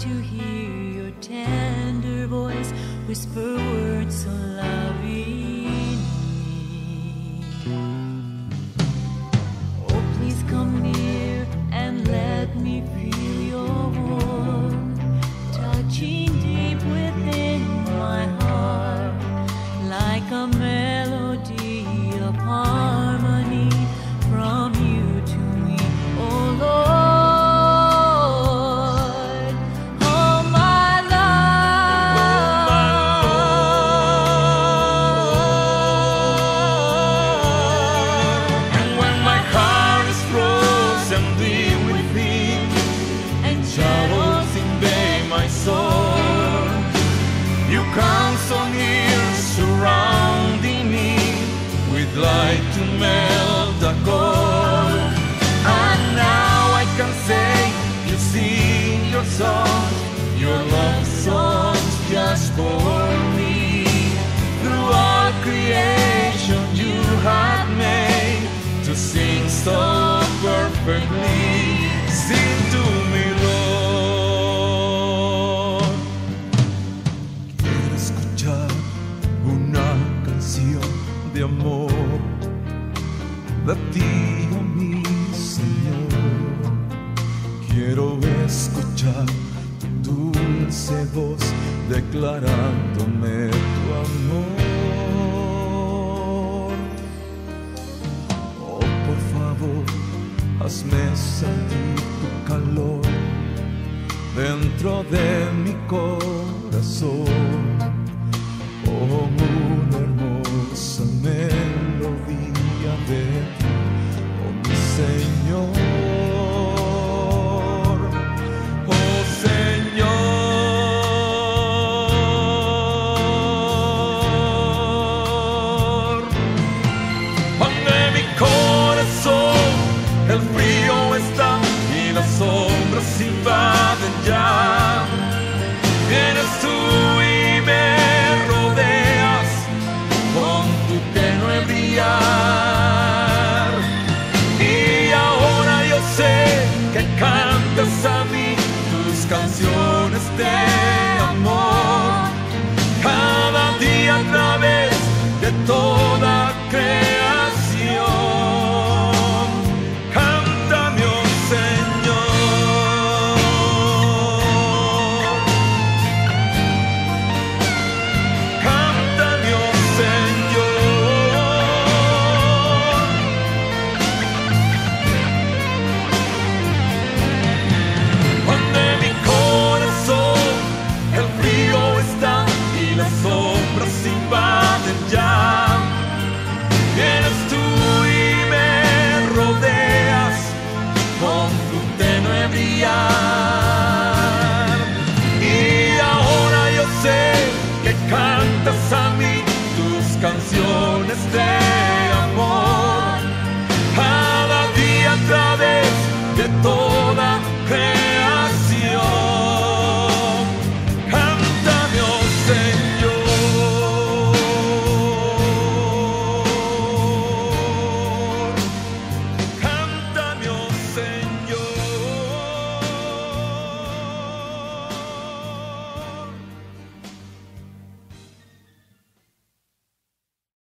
to hear your tender voice whisper words so loving me. Oh, please come near and let me feel your warmth, touching deep within my heart, like a melody of harmony from you to me, oh Lord. Light to melt the cold, and now I can say you sing your songs, your love songs just for me. Through all creation you have made to sing so perfectly. Sing to me, Lord. Quiero escuchar una canción de amor de ti, oh mi Señor. Quiero escuchar tu dulce voz declarándome tu amor. Oh, por favor, hazme sentir tu calor dentro de mi corazón. Oh, una hermosa melodía de ti, oh mi Señor, oh Señor. Donde mi corazón el frío está y las sombras invaden ya, vienes tú y me rodeas con tu tenue brillar. Y ahora yo sé que cantas a mí tus canciones de amor, cada día a través de toda